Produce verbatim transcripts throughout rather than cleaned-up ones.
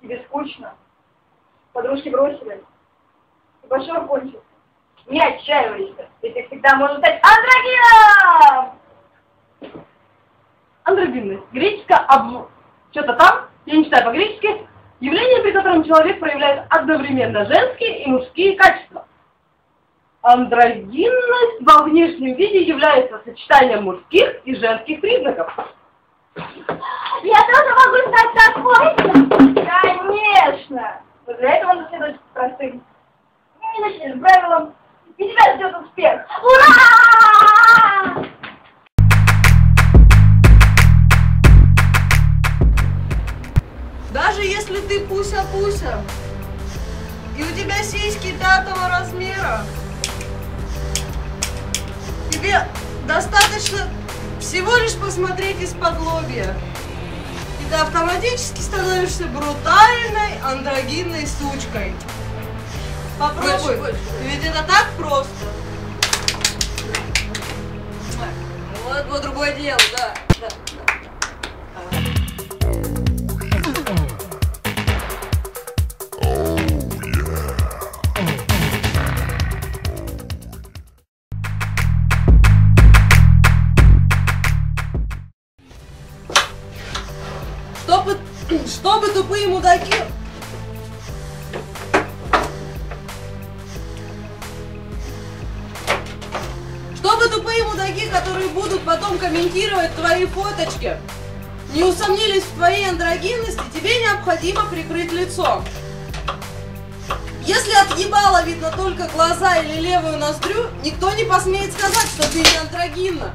Тебе скучно? Подружки бросили? И башор кончился? Не отчаивайся, ты всегда можешь стать андрогином! Андрогинность. Греческое об... Что-то там, я не читаю по-гречески, явление, при котором человек проявляет одновременно женские и мужские качества. Андрогинность во внешнем виде является сочетанием мужских и женских признаков. Я тоже могу стать такой? Конечно! Но для этого надо следовать простым, незначительным правилам, и тебя ждет успех. Ура! Даже если ты пуся-пуся, и у тебя сиськи пятого размера, тебе достаточно всего лишь посмотреть из-под лобья, и ты автоматически становишься брутальной андрогинной сучкой. Попробуй, больше, больше. ведь это так просто. Вот, вот другое дело, да, да, да. Чтобы, чтобы тупые мудаки... Чтобы тупые мудаки, которые будут потом комментировать твои фоточки, не усомнились в твоей андрогинности, тебе необходимо прикрыть лицо. Если от ебала видно только глаза или левую ноздрю, никто не посмеет сказать, что ты не андрогинна.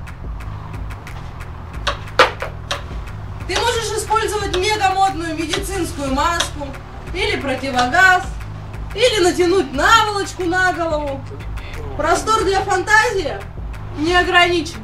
Ты можешь использовать мегамодную медицинскую маску, или противогаз, или натянуть наволочку на голову. Простор для фантазии не ограничен.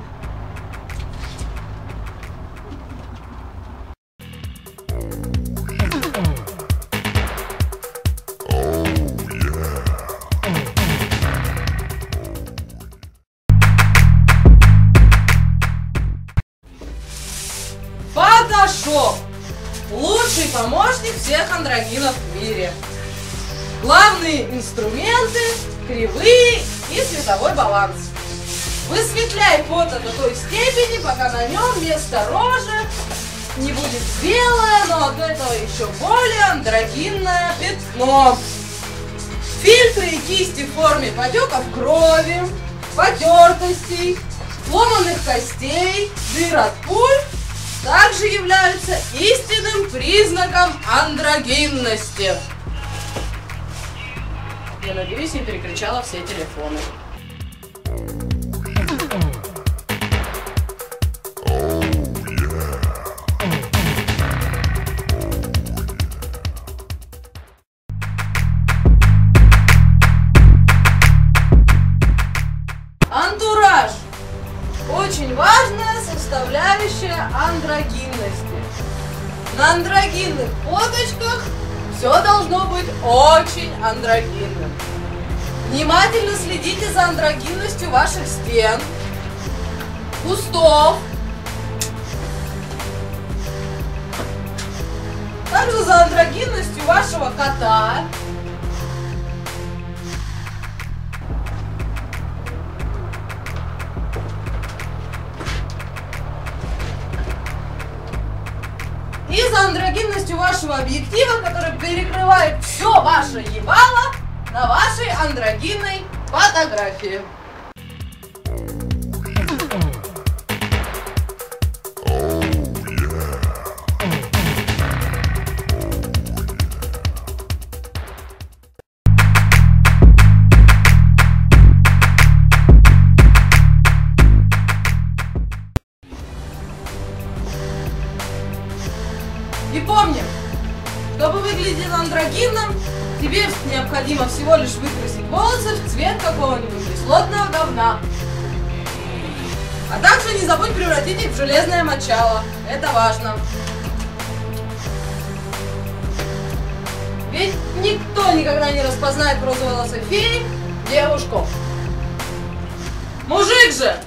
Фотошоп. Лучший помощник всех андрогинов в мире. Главные инструменты – кривые и цветовой баланс. Высветляй фото до той степени, пока на нем вместо рожи не будет белое, но от этого еще более андрогинное пятно. Фильтры и кисти в форме потеков крови, потертостей, сломанных костей, дыр от пуль также являются истинным признаком андрогинности. Я надеюсь, не перекричала все телефоны. Антураж. Очень важная составляющая андрогинности. На андрогинных фоточках все должно быть очень андрогинным. Внимательно следите за андрогинностью ваших стен, кустов, также за андрогинностью вашего кота. И за андрогинностью вашего объектива, который перекрывает все ваше ебало на вашей андрогинной фотографии. И помни, чтобы выглядеть андрогинным, тебе необходимо всего лишь выкрасить волосы в цвет какого-нибудь кислотного говна. А также не забудь превратить их в железное мочало. Это важно. Ведь никто никогда не распознает в розоволосой фее девушку. Мужик же!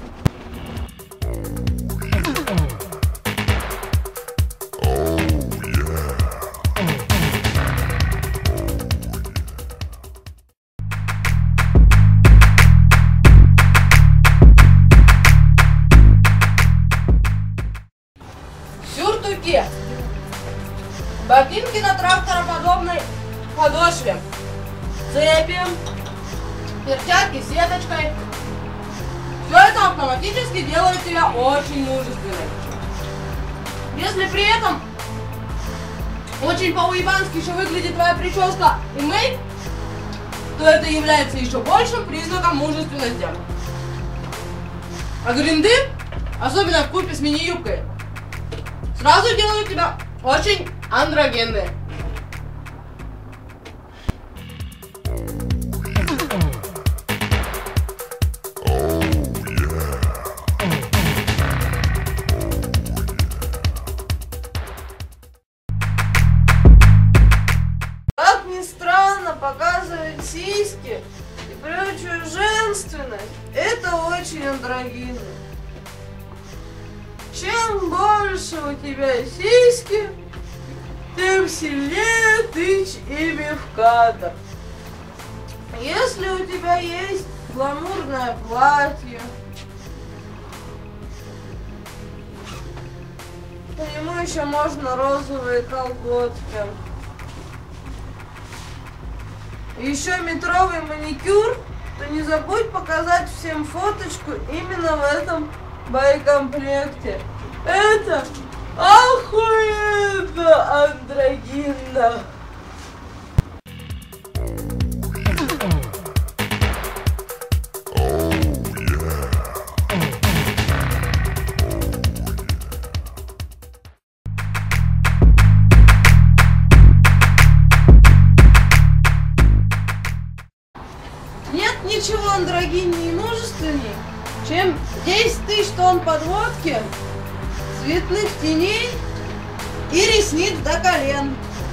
носки, ботинки на трактороподобной подошве, цепи, перчатки с сеточкой. Все это автоматически делает тебя очень мужественной. Если при этом очень по-уебански еще выглядит твоя прическа и мейк, то это является еще большим признаком мужественности. А гринды, особенно вкупе с мини-юбкой, сразу делают тебя очень андрогенной. Как ни странно, показывать сиськи и прочую женственность — это очень андрогинно. Чем больше у тебя сиськи, тем сильнее тычь ими в кадр. Если у тебя есть гламурное платье, по нему еще можно розовые колготки. Еще метровый маникюр, то не забудь показать всем фоточку именно в этом боекомплекте. Это охуенно андрогинно. Нет ничего андрогиннее и мужественней, чем десять тысяч тонн подводки, цветных теней и ресниц до колен.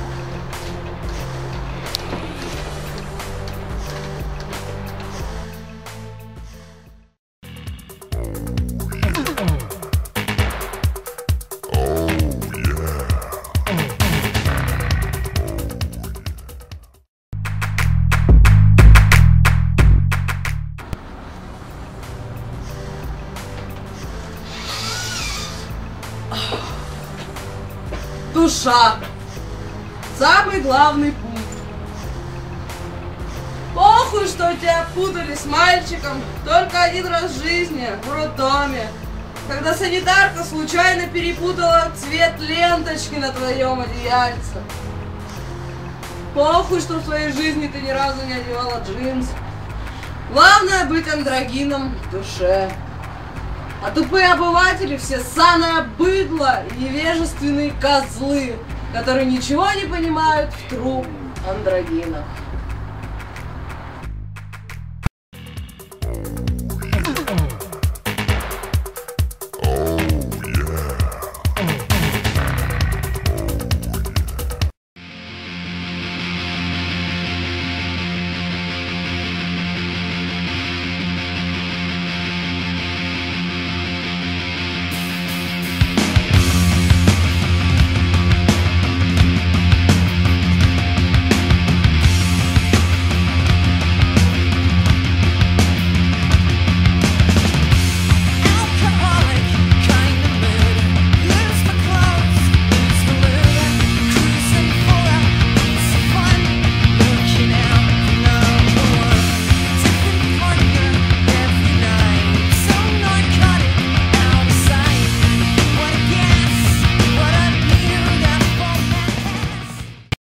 Душа. Самый главный пункт. Похуй, что тебя путали с мальчиком только один раз в жизни, в роддоме, когда санитарка случайно перепутала цвет ленточки на твоем одеяльце. Похуй, что в своей жизни ты ни разу не одевала джинсы. Главное быть андрогином в душе. А тупые обыватели все ссаное быдло и невежественные козлы, которые ничего не понимают в тру андрогинах.